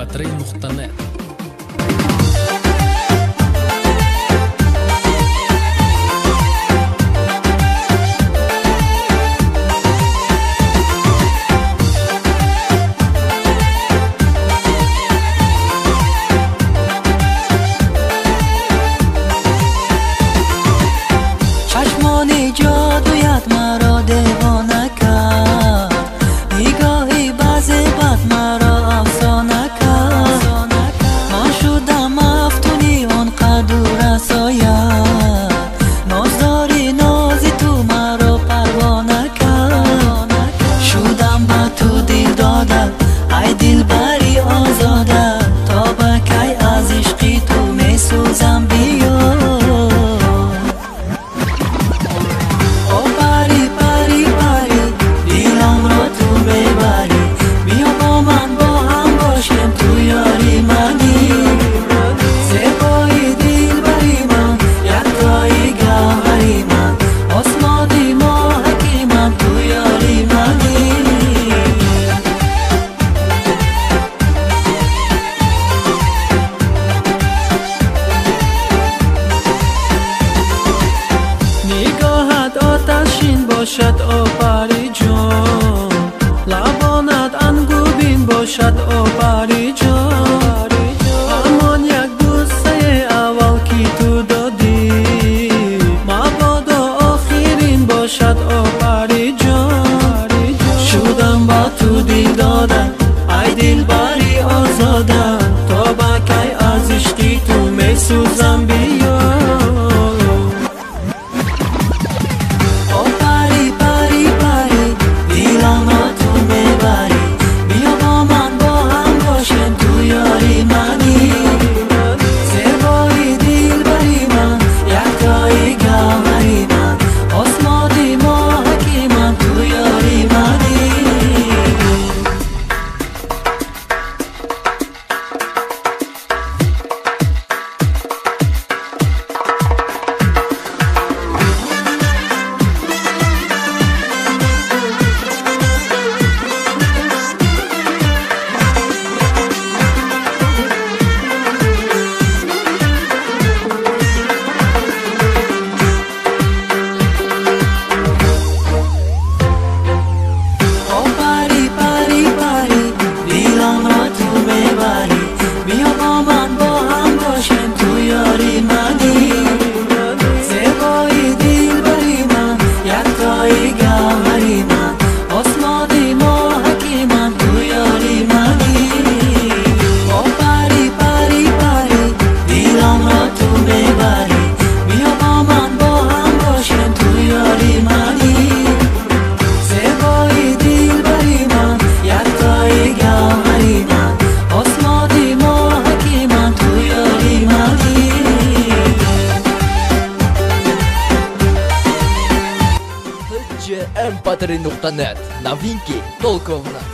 mp3.net. چشمان جادویت مرا دیوانه کرد، نگاهی باز بد مرا افسانه کرد. من شدم مفتونی آنقدر رساید، نازداری ناز تو مرا پروانه کرد. شدم با تو دل داده ای دلبری آزاده، تا به کی از عشقی تو می سوزم بیا. باشد آبری جان، لبانت انگوبین باشد آبری جان. همان یک بوسه اول که تو دادی، مبادا آخرین باشد آبری جان. شدم با تو دل داده ای دلبری آزاده، تا به کی از عشقی تو می سوزم بیا. mp3.net. Новинки только у нас.